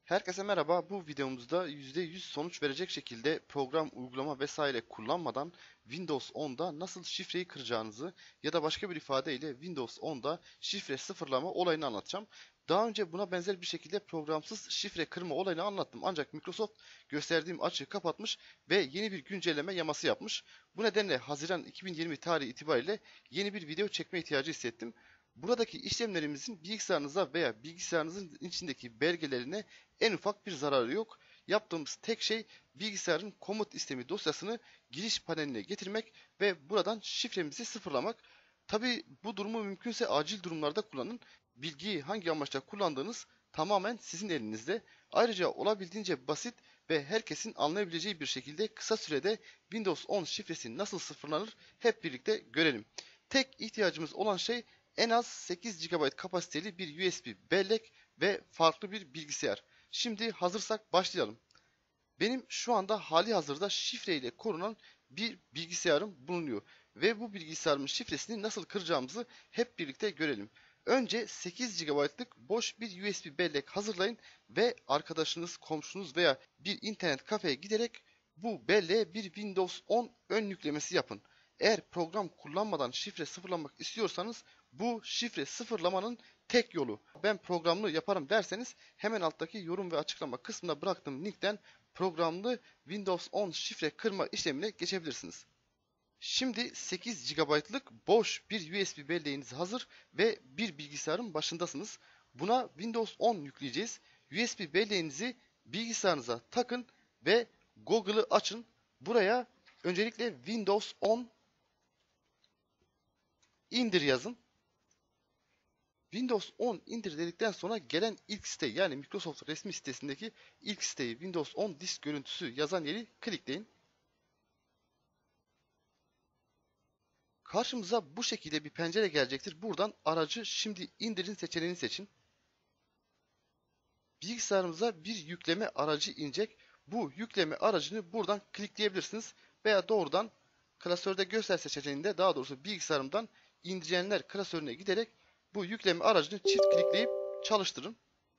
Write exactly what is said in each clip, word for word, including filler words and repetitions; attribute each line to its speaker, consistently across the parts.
Speaker 1: Herkese merhaba. Bu videomuzda yüzde yüz sonuç verecek şekilde program, uygulama vesaire kullanmadan Windows onda nasıl şifreyi kıracağınızı ya da başka bir ifadeyle Windows onda şifre sıfırlama olayını anlatacağım. Daha önce buna benzer bir şekilde programsız şifre kırma olayını anlattım. Ancak Microsoft gösterdiğim açığı kapatmış ve yeni bir güncelleme yaması yapmış. Bu nedenle Haziran iki bin yirmi tarihi itibariyle yeni bir video çekme ihtiyacı hissettim. Buradaki işlemlerimizin bilgisayarınıza veya bilgisayarınızın içindeki belgelerine en ufak bir zararı yok. Yaptığımız tek şey bilgisayarın komut istemi dosyasını giriş paneline getirmek ve buradan şifremizi sıfırlamak. Tabi bu durumu mümkünse acil durumlarda kullanın. Bilgiyi hangi amaçla kullandığınız tamamen sizin elinizde. Ayrıca olabildiğince basit ve herkesin anlayabileceği bir şekilde kısa sürede Windows on şifresi nasıl sıfırlanır hep birlikte görelim. Tek ihtiyacımız olan şey en az sekiz gigabayt kapasiteli bir U S B bellek ve farklı bir bilgisayar. Şimdi hazırsak başlayalım. Benim şu anda hali hazırda şifre ile korunan bir bilgisayarım bulunuyor. Ve bu bilgisayarımın şifresini nasıl kıracağımızı hep birlikte görelim. Önce sekiz gigabaytlık boş bir U S B bellek hazırlayın ve arkadaşınız, komşunuz veya bir internet kafeye giderek bu belleğe bir Windows on ön yüklemesi yapın. Eğer program kullanmadan şifre sıfırlamak istiyorsanız bu şifre sıfırlamanın tek yolu. Ben programlı yaparım derseniz hemen alttaki yorum ve açıklama kısmına bıraktığım linkten programlı Windows on şifre kırma işlemine geçebilirsiniz. Şimdi sekiz gigabaytlık boş bir U S B belleğiniz hazır ve bir bilgisayarın başındasınız. Buna Windows on yükleyeceğiz. U S B belleğinizi bilgisayarınıza takın ve Google'ı açın. Buraya öncelikle Windows on indir yazın. Windows on indir dedikten sonra gelen ilk site, yani Microsoft resmi sitesindeki ilk siteyi Windows on disk görüntüsü yazan yeri klikleyin. Karşımıza bu şekilde bir pencere gelecektir. Buradan aracı şimdi indirin seçeneğini seçin. Bilgisayarımıza bir yükleme aracı inecek. Bu yükleme aracını buradan klikleyebilirsiniz. Veya doğrudan klasörde göster seçeneğinde, daha doğrusu bilgisayarımdan indirenler klasörüne giderek bu yükleme aracını çift klikleyip çalıştırın.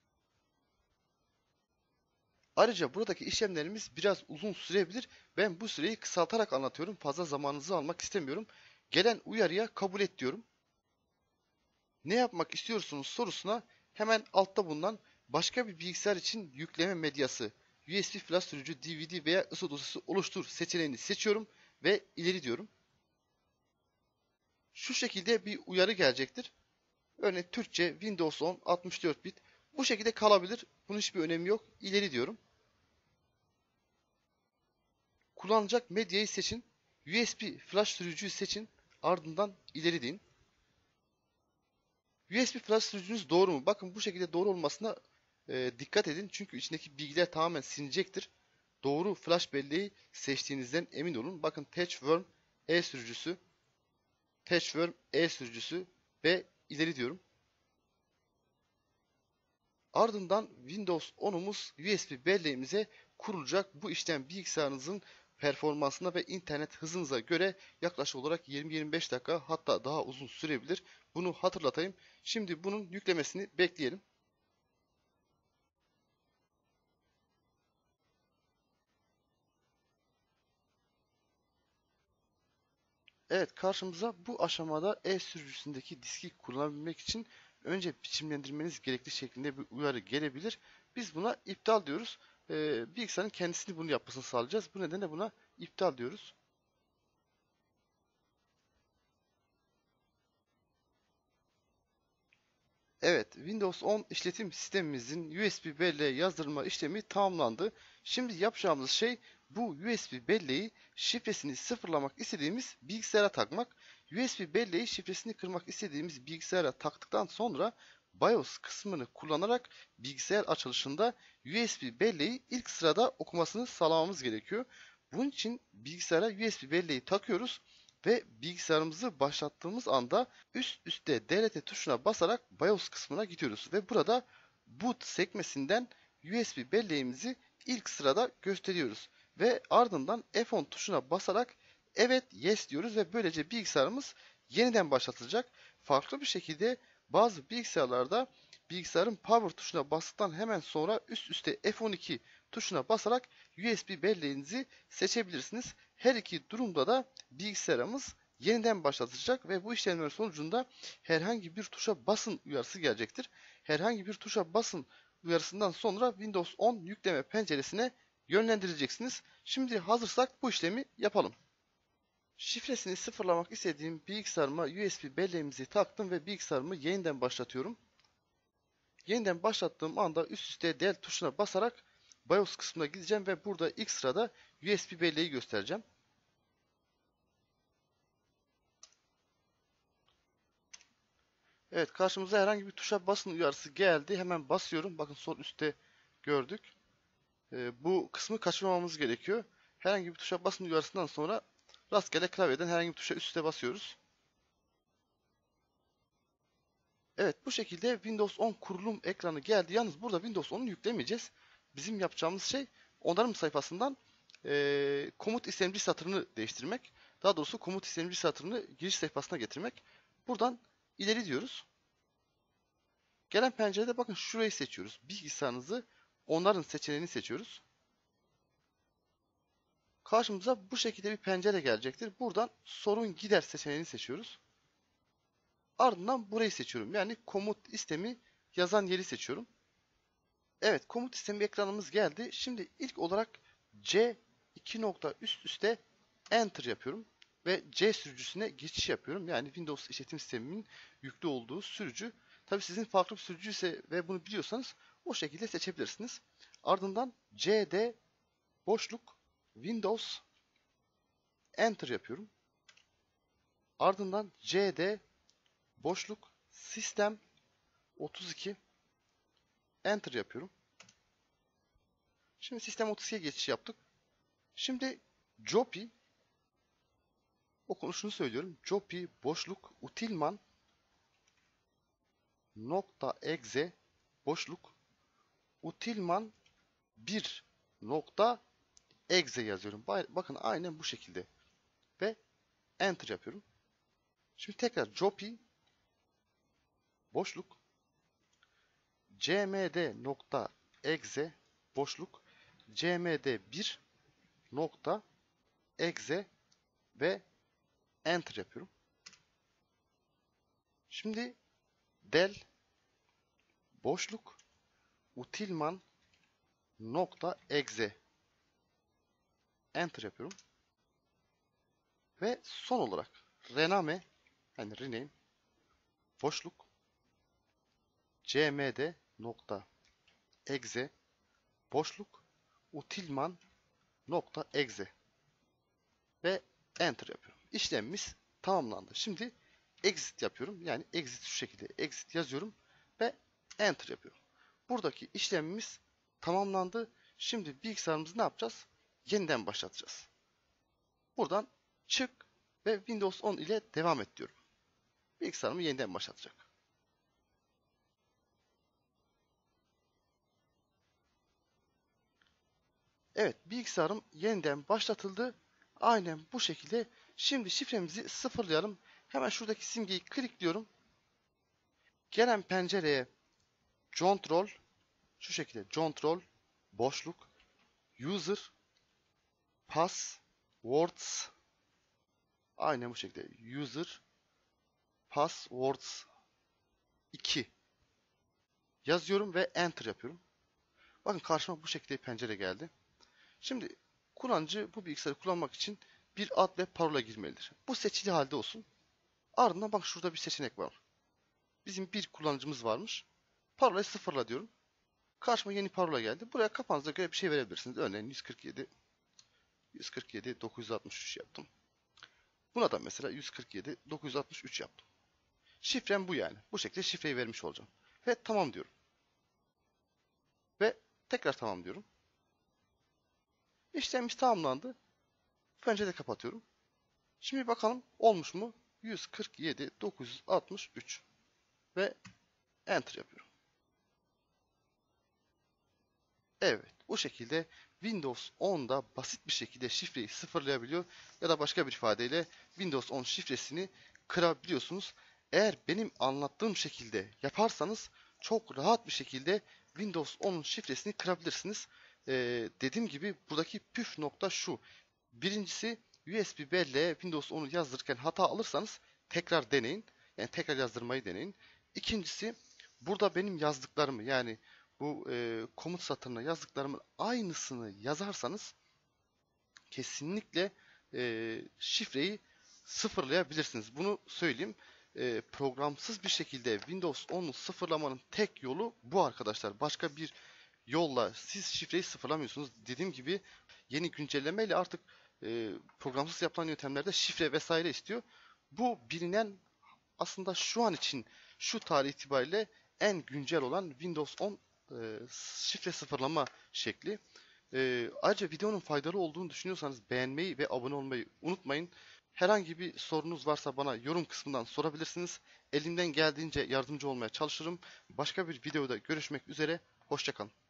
Speaker 1: Ayrıca buradaki işlemlerimiz biraz uzun sürebilir. Ben bu süreyi kısaltarak anlatıyorum. Fazla zamanınızı almak istemiyorum. Gelen uyarıya kabul et diyorum. Ne yapmak istiyorsunuz sorusuna hemen altta bulunan başka bir bilgisayar için yükleme medyası, U S B flash sürücü, D V D veya I S O dosyası oluştur seçeneğini seçiyorum ve ileri diyorum. Şu şekilde bir uyarı gelecektir. Örneğin Türkçe, Windows on, altmış dört bit. Bu şekilde kalabilir. Bunun hiçbir önemi yok. İleri diyorum. Kullanacak medyayı seçin. U S B flash sürücüyü seçin. Ardından ileri deyin. U S B flash sürücünüz doğru mu? Bakın bu şekilde doğru olmasına e, dikkat edin. Çünkü içindeki bilgiler tamamen silinecektir. Doğru flash belleği seçtiğinizden emin olun. Bakın Touchworm E sürücüsü, Touchworm E sürücüsü ve ileri diyorum. Ardından Windows onumuz U S B belleğimize kurulacak. Bu işlem bilgisayarınızın performansına ve internet hızınıza göre yaklaşık olarak yirmi yirmi beş dakika, hatta daha uzun sürebilir. Bunu hatırlatayım. Şimdi bunun yüklemesini bekleyelim. Evet, karşımıza bu aşamada E sürücüsündeki diski kullanabilmek için önce biçimlendirmeniz gerekli şeklinde bir uyarı gelebilir. Biz buna iptal diyoruz. Ee, bilgisayarın kendisini bunu yapmasını sağlayacağız. Bu nedenle buna iptal diyoruz. Evet, Windows on işletim sistemimizin U S B belleğe yazdırma işlemi tamamlandı. Şimdi yapacağımız şey bu U S B belleği şifresini sıfırlamak istediğimiz bilgisayara takmak. U S B belleği şifresini kırmak istediğimiz bilgisayara taktıktan sonra BIOS kısmını kullanarak bilgisayar açılışında U S B belleği ilk sırada okumasını sağlamamız gerekiyor. Bunun için bilgisayara U S B belleği takıyoruz ve bilgisayarımızı başlattığımız anda üst üste D L T tuşuna basarak BIOS kısmına gidiyoruz ve burada boot sekmesinden U S B belleğimizi ilk sırada gösteriyoruz ve ardından F on tuşuna basarak evet yes diyoruz ve böylece bilgisayarımız yeniden başlatılacak. Farklı bir şekilde bazı bilgisayarlarda bilgisayarın power tuşuna bastıktan hemen sonra üst üste F on iki tuşuna basarak U S B belleğinizi seçebilirsiniz. Her iki durumda da bilgisayarımız yeniden başlatacak ve bu işlemler sonucunda herhangi bir tuşa basın uyarısı gelecektir. Herhangi bir tuşa basın uyarısından sonra Windows on yükleme penceresine yönlendireceksiniz. Şimdi hazırsak bu işlemi yapalım. Şifresini sıfırlamak istediğim bilgisayarıma U S B belleğimizi taktım ve bilgisayarımı yeniden başlatıyorum. Yeniden başlattığım anda üst üste Del tuşuna basarak BIOS kısmına gideceğim ve burada ilk sırada U S B belleği göstereceğim. Evet, karşımıza herhangi bir tuşa basın uyarısı geldi. Hemen basıyorum. Bakın sol üstte gördük. Ee, bu kısmı kaçırmamamız gerekiyor. Herhangi bir tuşa basın uyarısından sonra rastgele klavyeden herhangi bir tuşa üst üste basıyoruz. Evet, bu şekilde Windows on kurulum ekranı geldi. Yalnız burada Windows on'u yüklemeyeceğiz. Bizim yapacağımız şey onarım sayfasından e, komut istemci satırını değiştirmek. Daha doğrusu komut istemci satırını giriş sayfasına getirmek. Buradan ileri diyoruz. Gelen pencerede bakın şurayı seçiyoruz. Bilgisayarınızı onarın seçeneğini seçiyoruz. Karşımıza bu şekilde bir pencere gelecektir. Buradan sorun gider seçeneğini seçiyoruz. Ardından burayı seçiyorum. Yani komut istemi yazan yeri seçiyorum. Evet, komut istemi ekranımız geldi. Şimdi ilk olarak C iki nokta üst üste Enter yapıyorum. Ve C sürücüsüne geçiş yapıyorum. Yani Windows işletim sisteminin yüklü olduğu sürücü. Tabi sizin farklı bir sürücü ise ve bunu biliyorsanız o şekilde seçebilirsiniz. Ardından C D boşluk Windows Enter yapıyorum. Ardından C D boşluk Sistem otuz iki Enter yapıyorum. Şimdi Sistem otuz ikiye geçiş yaptık. Şimdi Jopi okunuşunu söylüyorum. Jopi boşluk utilman nokta exe boşluk utilman bir nokta exe yazıyorum. Bakın aynen bu şekilde. Ve Enter yapıyorum. Şimdi tekrar Jopi boşluk cmd nokta exe boşluk cmd bir nokta exe ve Enter yapıyorum. Şimdi del boşluk utilman nokta exe Enter yapıyorum. Ve son olarak rename yani rename boşluk cmd nokta exe boşluk utilman nokta exe ve Enter yapıyorum. İşlemimiz tamamlandı. Şimdi exit yapıyorum. Yani exit şu şekilde exit yazıyorum ve Enter yapıyorum. Buradaki işlemimiz tamamlandı. Şimdi bilgisayarımızı ne yapacağız? Yeniden başlatacağız. Buradan çık ve Windows on ile devam et diyorum. Bilgisayarımı yeniden başlatacak. Evet, bilgisayarım yeniden başlatıldı. Aynen bu şekilde. Şimdi şifremizi sıfırlayalım. Hemen şuradaki simgeyi klikliyorum. Gelen pencereye control şu şekilde control boşluk user passwords aynen bu şekilde user passwords iki yazıyorum ve Enter yapıyorum. Bakın karşıma bu şekilde bir pencere geldi. Şimdi kullanıcı bu bilgisayarı kullanmak için bir ad ve parola girmelidir. Bu seçili halde olsun. Ardından bak şurada bir seçenek var. Bizim bir kullanıcımız varmış. Parolayı sıfırla diyorum. Karşıma yeni parola geldi. Buraya kafanıza göre bir şey verebilirsiniz. Örneğin yüz kırk yedi yüz kırk yedi dokuz yüz altmış üç yaptım. Buna da mesela yüz kırk yedi dokuz yüz altmış üç yaptım. Şifrem bu yani. Bu şekilde şifreyi vermiş olacağım. Ve tamam diyorum. Ve tekrar tamam diyorum. İşlemimiz tamamlandı. Pencereyi kapatıyorum. Şimdi bakalım olmuş mu? yüz kırk yedi dokuz yüz altmış üç ve Enter yapıyorum. Evet, bu şekilde Windows on'da basit bir şekilde şifreyi sıfırlayabiliyor ya da başka bir ifadeyle Windows on şifresini kırabiliyorsunuz. Eğer benim anlattığım şekilde yaparsanız çok rahat bir şekilde Windows onun şifresini kırabilirsiniz. Ee, dediğim gibi buradaki püf nokta şu. Birincisi, U S B belleğe Windows onu yazdırırken hata alırsanız tekrar deneyin. Yani tekrar yazdırmayı deneyin. İkincisi, burada benim yazdıklarımı, yani bu e, komut satırına yazdıklarımın aynısını yazarsanız kesinlikle e, şifreyi sıfırlayabilirsiniz. Bunu söyleyeyim. E, programsız bir şekilde Windows onu sıfırlamanın tek yolu bu arkadaşlar. Başka bir yolla siz şifreyi sıfırlamıyorsunuz. Dediğim gibi yeni güncellemeyle artık e, programsız yapılan yöntemlerde şifre vesaire istiyor. Bu bilinen, aslında şu an için şu tarih itibariyle en güncel olan Windows on e, şifre sıfırlama şekli. E, ayrıca videonun faydalı olduğunu düşünüyorsanız beğenmeyi ve abone olmayı unutmayın. Herhangi bir sorunuz varsa bana yorum kısmından sorabilirsiniz. Elimden geldiğince yardımcı olmaya çalışırım. Başka bir videoda görüşmek üzere. Hoşça kalın.